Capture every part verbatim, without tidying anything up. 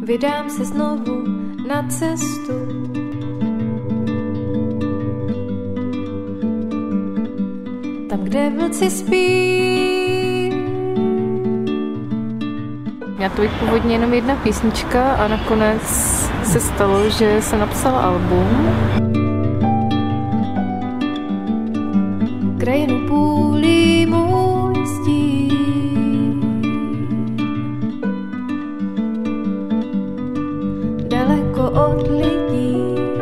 vydám se znovu na cestu. Tam, kde vlci spí. Měla to být původně jenom jedna písnička a nakonec se stalo, že jsem napsala album. Krajinu půlí můj stín. Daleko od lidí.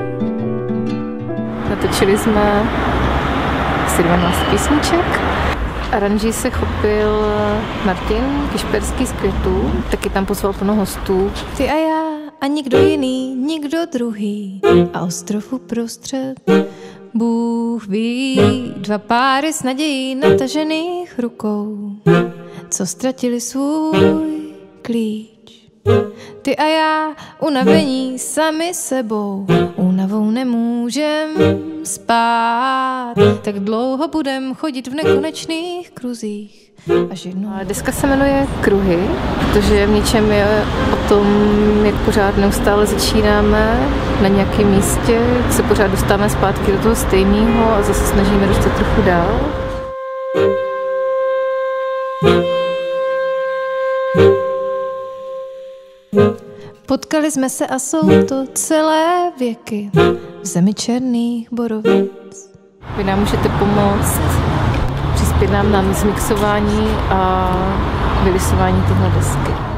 Natočili jsme asi dvanáct písniček. Aranží se chopil Martin Kišperský z Květů, taky tam pozval plno hostů. Ty a já a nikdo jiný, nikdo druhý a ostrov uprostřed. Bůh ví, dva páry s nadějí natažených rukou, co ztratili svůj klíč. Ty a já unavení sami sebou, únavou nemůžem spát, tak dlouho budem chodit v nekonečných kruzích. Až jednou... A deska se jmenuje Kruhy, protože v něčem je o tom, jak pořád neustále začínáme na nějakém místě, jak se pořád dostáváme zpátky do toho stejného a zase snažíme dostat trochu dál. Potkali jsme se a jsou to celé věky v zemi černých borovic. Vy nám můžete pomoct, přispět nám na zmixování a vylisování téhle desky.